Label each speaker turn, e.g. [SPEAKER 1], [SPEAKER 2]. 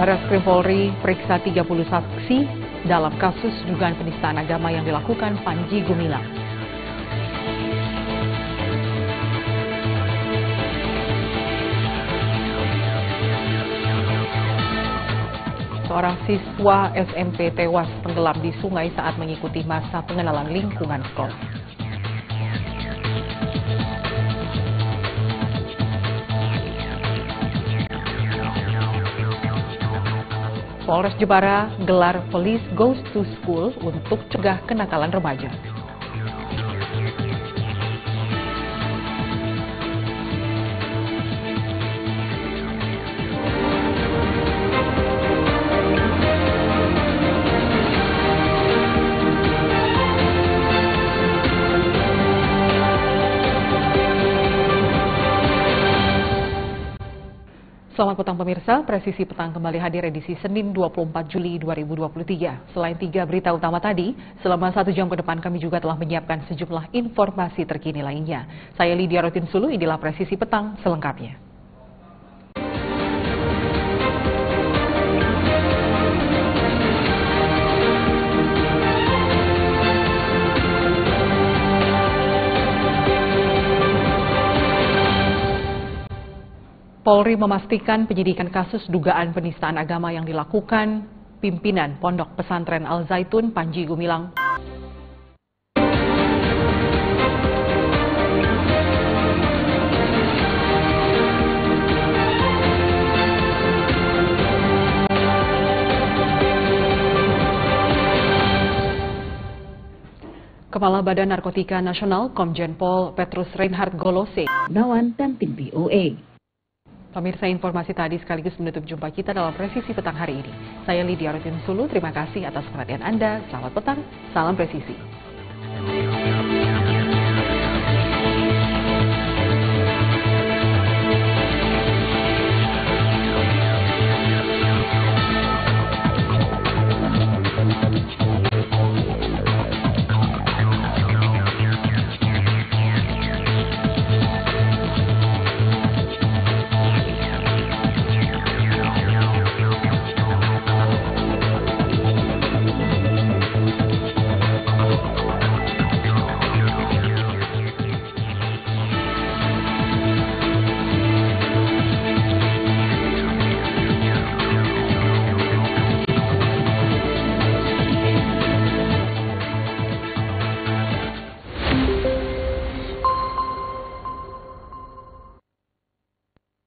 [SPEAKER 1] Barreskrim Polri periksa 30 saksi dalam kasus dugaan penistaan agama yang dilakukan Panji Gumilang. Seorang siswa SMP tewas tenggelam di sungai saat mengikuti masa pengenalan lingkungan sekolah. Polres Jepara gelar Police Goes to School untuk cegah kenakalan remaja. Selamat petang pemirsa, Presisi Petang kembali hadir edisi Senin 24 Juli 2023. Selain 3 berita utama tadi, selama 1 jam ke depan kami juga telah menyiapkan sejumlah informasi terkini lainnya. Saya Lydia Rotinsulu, inilah Presisi Petang selengkapnya. Polri memastikan penyidikan kasus dugaan penistaan agama yang dilakukan pimpinan Pondok Pesantren Al Zaitun Panji Gumilang. Kepala Badan Narkotika Nasional Komjen Pol Petrus Reinhard Golose,
[SPEAKER 2] Nawan dan tim BOA.
[SPEAKER 1] Pemirsa, informasi tadi sekaligus menutup jumpa kita dalam Presisi Petang hari ini. Saya Lydia Rotinsulu, terima kasih atas perhatian Anda. Selamat petang, salam presisi.